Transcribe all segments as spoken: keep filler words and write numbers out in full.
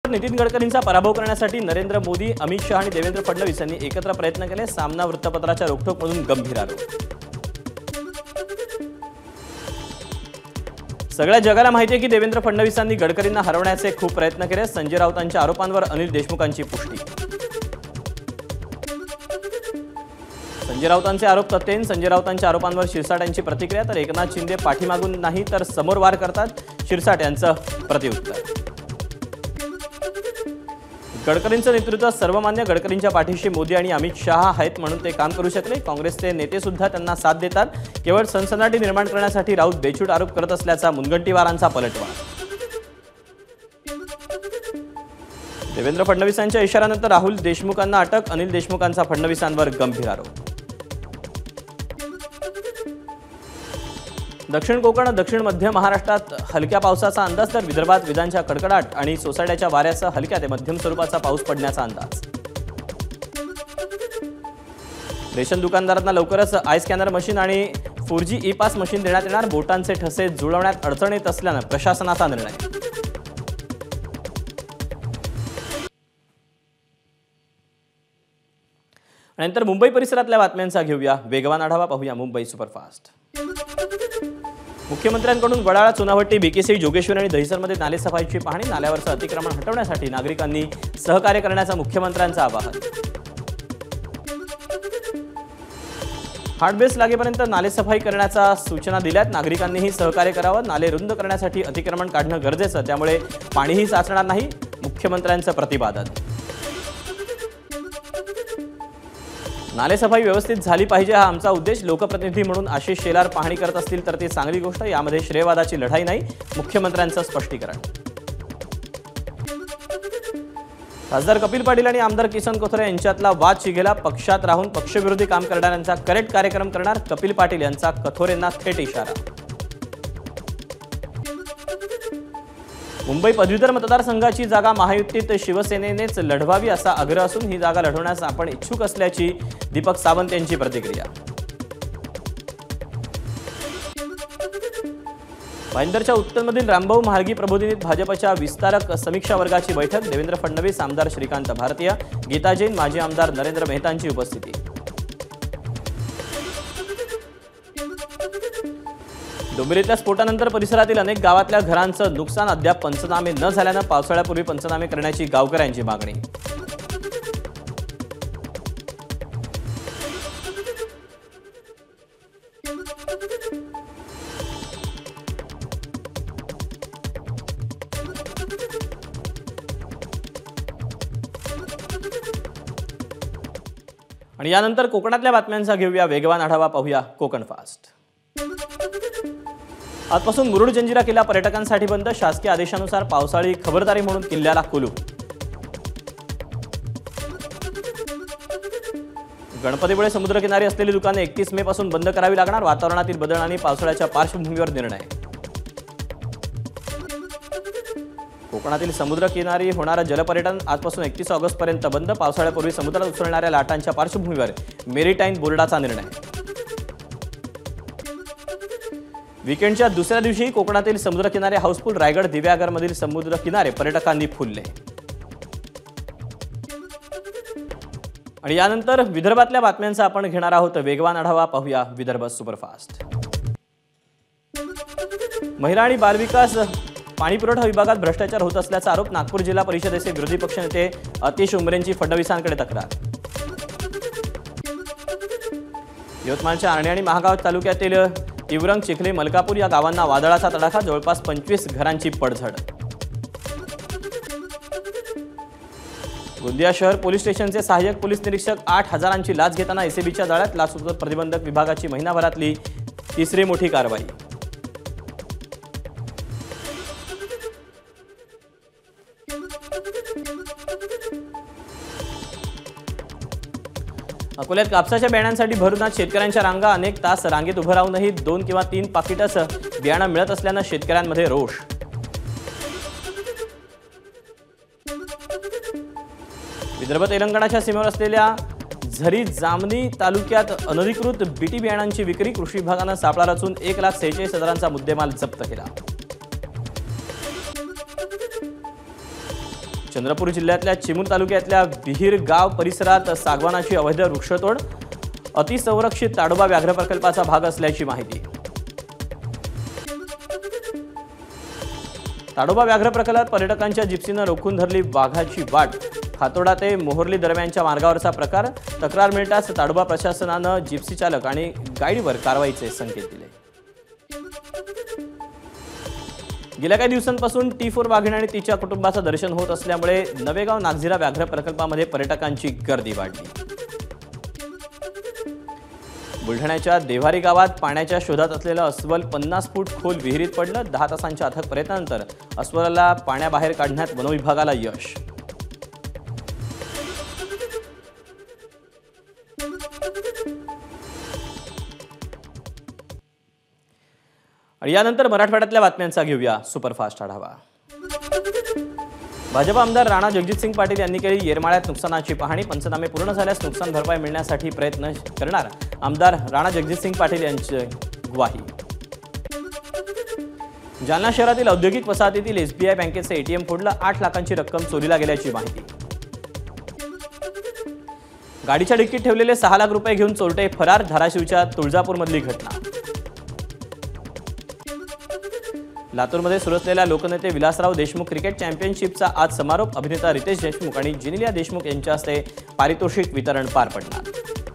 नितीन गडकरींचा पराभव करण्यासाठी नरेंद्र मोदी, अमित शहा आणि देवेंद्र फडणवीस यांनी एकत्र प्रयत्न केले. सामना वृत्तपत्राच्या रोखठोकमधून गंभीर आरोप. सगळ्या जगाला माहिती आहे की देवेंद्र फडणवीसांनी गडकरींना हरवण्याचे खूप प्रयत्न केले. संजय राऊतांच्या आरोपांवर अनिल देशमुखांची पुष्टी. संजय राऊतांचे आरोप तथ्यहीन. संजय राऊतांच्या आरोपांवर शिरसाट यांची प्रतिक्रिया. तर एकनाथ शिंदे पाठीमागून नाही तर समोर वार करतात, शिरसाट यांचं प्रत्युत्तर. गडकरींचं नेतृत्व सर्वमान्य. गडकरींच्या पाठीशी मोदी आणि अमित शहा आहेत म्हणून ते काम करू शकले. काँग्रेसचे नेते सुद्धा त्यांना साथ देतात. केवळ सनसनाटी निर्माण करण्यासाठी राऊत बेछूट आरोप करत असल्याचा मुनगंटीवारांचा पलटवार. देवेंद्र फडणवीसांच्या इशाऱ्यानंतर राहुल देशमुखांना अटक. अनिल देशमुखांचा फडणवीसांवर गंभीर आरोप. दक्षिण कोकण, दक्षिण मध्य महाराष्ट्रात हलक्या पावसाचा अंदाज. तर विदर्भात विजांच्या कडकडाट आणि सोसाट्याच्या वाऱ्यासह हलक्या ते मध्यम स्वरूपाचा पाऊस पडण्याचा अंदाज. रेशन दुकानदारांना लवकरच आय स्कॅनर मशीन आणि four G e pass machine देण्यात येणार. बोटांचे ठसे जुळवण्यात अडचण येत असल्यानं प्रशासनाचा निर्णय. नंतर मुंबई परिसरातल्या बातम्यांचा घेऊया वेगवान आढावा. पाहूया मुंबई सुपरफास्ट. मुख्यमंत्र्यांकडून वडाळा, चुनाभट्टी, बीकेसी, जोगेश्वरी आणि दहिसरमध्ये नालेसफाईची पाहणी. नाल्यावरचं अतिक्रमण हटवण्यासाठी नागरिकांनी सहकार्य करण्याचं मुख्यमंत्र्यांचं आवाहन. हार्डबेस लागेपर्यंत नालेसफाई करण्याच्या सूचना दिल्यात. नागरिकांनीही सहकार्य करावं. नाले रुंद करण्यासाठी अतिक्रमण काढणं गरजेचं, त्यामुळे पाणीही साचणार नाही, मुख्यमंत्र्यांचं प्रतिपादन. नालेसफाई व्यवस्थित झाली पाहिजे हा आमचा उद्देश. लोकप्रतिनिधी म्हणून आशिष शेलार पाहणी करत असतील तर ती चांगली गोष्ट. यामध्ये श्रेयवादाची लढाई नाही, मुख्यमंत्र्यांचं स्पष्टीकरण. खासदार कपिल पाटील आणि आमदार किसन कोथरे यांच्यातला वाद शिगेला. पक्षात राहून पक्षविरोधी काम करणाऱ्यांचा करेक्ट कार्यक्रम करणार. कपिल पाटील यांचा कथोरेंना थेट इशारा. मुंबई पदवीधर मतदारसंघाची जागा महायुतीत शिवसेनेनेच लढवावी असा आग्रह असून ही जागा लढवण्यास आपण इच्छुक असल्याची दीपक सावंत यांची प्रतिक्रिया. भाईंदरच्या उत्तरमधील रामभाऊ म्हाळगी प्रबोधिनीत भाजपच्या विस्तारक समीक्षा वर्गाची बैठक. देवेंद्र फडणवीस, आमदार श्रीकांत भारतीय, गीता जैन, माजी आमदार नरेंद्र मेहतांची उपस्थिती. डोंबिवलीतल्या स्फोटानंतर परिसरातील अनेक गावातल्या घरांचं नुकसान. अद्याप पंचनामे न झाल्यानं पावसाळ्यापूर्वी पंचनामे करण्याची गावकऱ्यांची मागणी. आणि यानंतर कोकणातल्या बातम्यांचा घेऊया वेगवान आढावा. पाहूया कोकण फास्ट. आजपासून मुरुड जंजिरा किल्ला पर्यटकांसाठी बंद. शासकीय आदेशानुसार पावसाळी खबरदारी म्हणून किल्ल्याला कुलूप. गणपतीपुळे समुद्रकिनारी असलेली दुकाने एकतीस मे पासून बंद करावी लागणार. वातावरणातील बदल आणि पावसाळ्याच्या पार्श्वभूमीवर निर्णय. कोकणातील समुद्रकिनारी होणारं जलपर्यटन आजपासून एकतीस ऑगस्ट पर्यंत बंद. पावसाळ्यापूर्वी समुद्रात उसळणाऱ्या लाटांच्या पार्श्वभूमीवर मेरीटाईम बोर्डाचा निर्णय. वीकेंडच्या दुसऱ्या दिवशी कोकणातील समुद्रकिनारे हाऊसफुल. रायगड, दिव्यागरमधील समुद्रकिनारे पर्यटकांनी फुलले. आणि यानंतर विदर्भातल्या बातम्यांचा आपण घेणार आहोत वेगवान आढावा. पाहूया विदर्भ सुपरफास्ट. महिला आणि बालविकास पाणीपुरवठा विभागात भ्रष्टाचार होत असल्याचा आरोप. नागपूर जिल्हा परिषदेचे विरोधी पक्षनेते अतिश उमरेंची फडणवीसांकडे तक्रार. यवतमाळच्या आर्णी आणि महागाव तालुक्यातील तिवरंग, चिखली, मलकापूर या गावांना वादळाचा तडाखा. जवळपास पंचवीस घरांची पडझड. गोंदिया शहर पोलीस स्टेशनचे सहाय्यक पोलीस निरीक्षक आठ हजारांची लाच घेताना एसीबीच्या जाळ्यात. लाचलुचपत प्रतिबंधक विभागाची महिनाभरातली तिसरी मोठी कारवाई. अकोल्यात कापसाच्या बियाण्यांसाठी भरूनात शेतकऱ्यांच्या रांगा. अनेक तास रांगेत उभं राहूनही दोन किंवा तीन पाकिटच बियाणं मिळत असल्यानं शेतकऱ्यांमध्ये रोष. विदर्भ तेलंगणाच्या सीमेवर असलेल्या झरी जामनी तालुक्यात अनधिकृत बीटी बियाणांची विक्री. कृषी विभागानं सापळा रचून एक लाख सेहेचाळीस हजारांचा मुद्देमाल जप्त केला. चंद्रपूर जिल्ह्यातल्या चिमूर तालुक्यातल्या विहीर गाव परिसरात सागवानाची अवैध वृक्षतोड अतिसंरक्षित ताडोबा व्याघ्र प्रकल्पाचा भाग असल्याची माहिती। ताडोबा व्याघ्र प्रकल्पात पर्यटकांच्या जिप्सीनं रोखून धरली वाघाची वाट। खातोडा ते मोहर्ली दरम्यानच्या मार्गावरचा प्रकार। तक्रार मिळताच ताडोबा प्रशासनानं जिप्सी चालक आणि गाईडवर कारवाईचे संकेत दिले। गेल्या काही दिवसांपासून टी फोर वाघीण आणि तिच्या कुटुंबाचं दर्शन होत असल्यामुळे नवेगाव नागझिरा व्याघ्र प्रकल्पामध्ये पर्यटकांची गर्दी वाढली। बुलढाण्याच्या देव्हारी गावात पाण्याच्या शोधात असलेलं अस्वल पन्नास फूट खोल विहिरीत पडलं। दहा तासांच्या अथक प्रयत्नानंतर अस्वलाला पाण्याबाहेर काढण्यात वनविभागाला यश। आणि यानंतर मराठवाड्यातल्या बातम्यांचा घेऊया सुपरफास्ट आढावा। भाजप आमदार राणा जगजितसिंग पाटील यांनी केली येरमाळ्यात नुकसानाची पाहणी। पंचनामे पूर्ण झाल्यास नुकसान भरपाई मिळण्यासाठी प्रयत्न करणार आमदार राणा जगजितसिंग पाटील यांची ग्वाही। जालना शहरातील औद्योगिक वसाहतीतील एसबीआय बँकेचे एटीएम फोडलं। आठ लाखांची रक्कम चोरीला गेल्याची माहिती। गाडीच्या डिक्कीत ठेवलेले सहा लाख रुपये घेऊन चोरटे फरार। धाराशिवच्या तुळजापूरमधली घटना। लातूरमध्ये सुरू असलेल्या लोकनेते विलासराव देशमुख क्रिकेट चॅम्पियनशिपचा आज समारोप। अभिनेता रितेश देशमुख आणि जिनिलिया देशमुख यांच्या हस्ते पारितोषिक वितरण पार पडणार।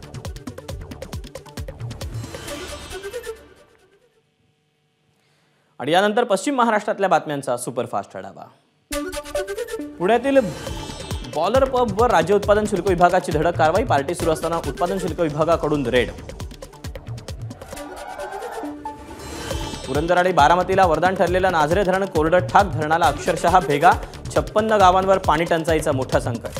आणि यानंतर पश्चिम महाराष्ट्रातल्या बातम्यांचा सुपरफास्ट आढावा। पुण्यातील बॉलर पबवर राज्य उत्पादन शुल्क विभागाची धडक कारवाई। पार्टी सुरू असताना उत्पादन शुल्क विभागाकडून रेड। पुरंदर आणि बारामतीला वरदान ठरलेलं नाझरे धरण कोरडं ठाक। धरणाला अक्षरशः भेगा। छप्पन्न गावांवर पाणी टंचाईचं मोठं संकट।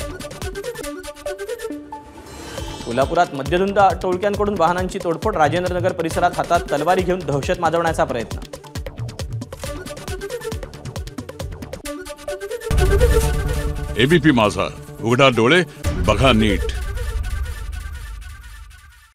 कोल्हापुरात मध्यधुंद टोळक्यांकडून वाहनांची तोडफोड। राजेंद्रनगर परिसरात हातात तलवारी घेऊन दहशत माजवण्याचा प्रयत्न। एबीपी माझा, उघडा डोळे बघा नीट।